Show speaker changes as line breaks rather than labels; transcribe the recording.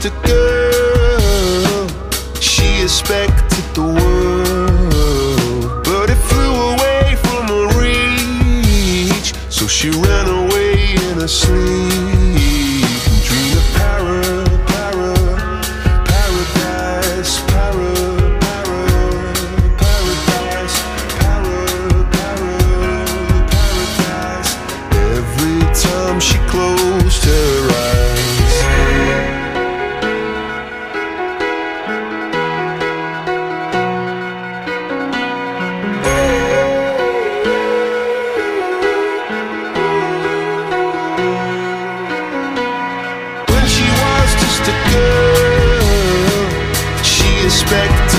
a girl, she expected the world, but it flew away from her reach. So she ran away in her sleep and dreamed of paradise, paradise. Every time she closed her eyes. When she was just a girl, she expected